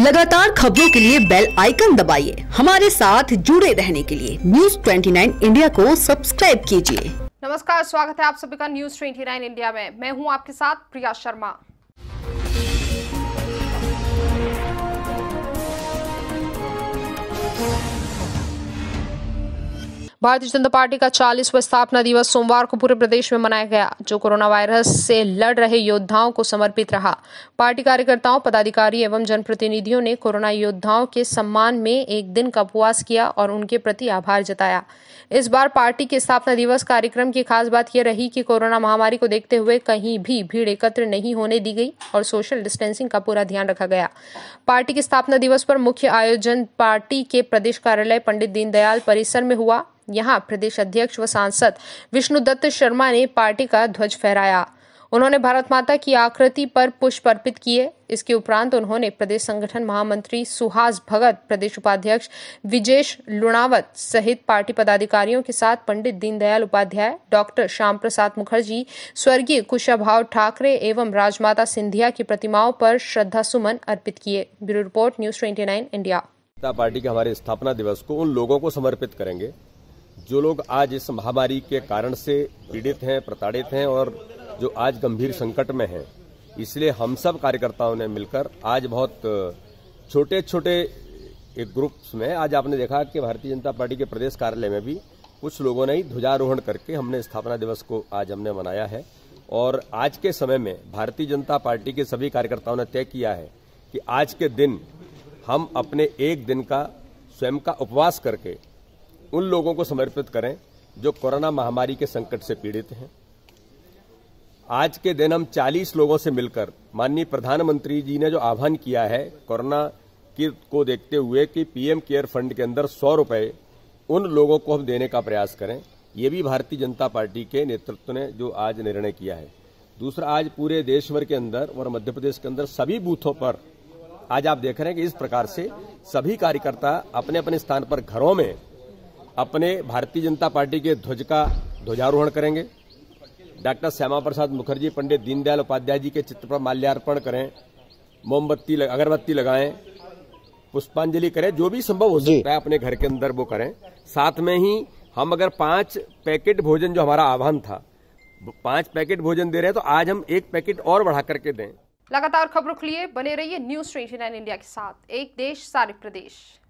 लगातार खबरों के लिए बेल आइकन दबाइए। हमारे साथ जुड़े रहने के लिए न्यूज़ 29 इंडिया को सब्सक्राइब कीजिए। नमस्कार, स्वागत है आप सभी का न्यूज़ 29 इंडिया में। मैं हूं आपके साथ प्रिया शर्मा। भारतीय जनता पार्टी का 40वां स्थापना दिवस सोमवार को पूरे प्रदेश में मनाया गया, जो कोरोना वायरस से लड़ रहे योद्धाओं को समर्पित रहा। पार्टी कार्यकर्ताओं, पदाधिकारी एवं जनप्रतिनिधियों ने कोरोना योद्धाओं के सम्मान में एक दिन का उपवास किया और उनके प्रति आभार जताया। इस बार पार्टी के स्थापना दिवस कार्यक्रम की खास बात यह रही कि कोरोना महामारी को देखते हुए कहीं भी भीड़ एकत्र नहीं होने दी गई और सोशल डिस्टेंसिंग का पूरा ध्यान रखा गया। पार्टी के स्थापना दिवस पर मुख्य आयोजन पार्टी के प्रदेश कार्यालय पंडित दीनदयाल परिसर में हुआ। यहाँ प्रदेश अध्यक्ष व सांसद विष्णुदत्त शर्मा ने पार्टी का ध्वज फहराया। उन्होंने भारत माता की आकृति पर पुष्प अर्पित किए। इसके उपरांत उन्होंने प्रदेश संगठन महामंत्री सुहास भगत, प्रदेश उपाध्यक्ष विजेश लुणावत सहित पार्टी पदाधिकारियों के साथ पंडित दीनदयाल उपाध्याय, डॉक्टर श्याम प्रसाद मुखर्जी, स्वर्गीय कुशाभाऊ ठाकरे एवं राजमाता सिंधिया की प्रतिमाओं पर श्रद्धा सुमन अर्पित किए। Bureau report, news 29 India. Party के हमारे स्थापना दिवस को उन लोगों को समर्पित करेंगे जो लोग आज इस महामारी के कारण से पीड़ित हैं, प्रताड़ित हैं और जो आज गंभीर संकट में हैं। इसलिए हम सब कार्यकर्ताओं ने मिलकर आज बहुत छोटे छोटे एक ग्रुप्स में आज आपने देखा कि भारतीय जनता पार्टी के प्रदेश कार्यालय में भी कुछ लोगों ने ध्वजारोहण करके हमने स्थापना दिवस को आज हमने मनाया है। और आज के समय में भारतीय जनता पार्टी के सभी कार्यकर्ताओं ने तय किया है कि आज के दिन हम अपने एक दिन का स्वयं का उपवास करके उन लोगों को समर्पित करें जो कोरोना महामारी के संकट से पीड़ित हैं। आज के दिन हम 40 लोगों से मिलकर माननीय प्रधानमंत्री जी ने जो आह्वान किया है कोरोना को देखते हुए कि पीएम केयर फंड के अंदर 100 रुपए उन लोगों को हम देने का प्रयास करें, ये भी भारतीय जनता पार्टी के नेतृत्व ने जो आज निर्णय किया है। दूसरा, आज पूरे देश भर के अंदर और मध्य प्रदेश के अंदर सभी बूथों पर आज आप देख रहे हैं कि इस प्रकार से सभी कार्यकर्ता अपने अपने स्थान पर घरों में अपने भारतीय जनता पार्टी के ध्वज का ध्वजारोहण करेंगे। डॉक्टर श्यामा प्रसाद मुखर्जी, पंडित दीनदयाल उपाध्याय जी के चित्र पर माल्यार्पण करें, मोमबत्ती अगरबत्ती लगाएं, पुष्पांजलि करें, जो भी संभव हो सकता है अपने घर के अंदर वो करें। साथ में ही हम अगर 5 पैकेट भोजन, जो हमारा आह्वान था, 5 पैकेट भोजन दे रहे हैं, तो आज हम 1 पैकेट और बढ़ा करके दें। लगातार खबरों के लिए बने रहिए न्यूज़ 29 इंडिया के साथ। एक देश, सारे प्रदेश।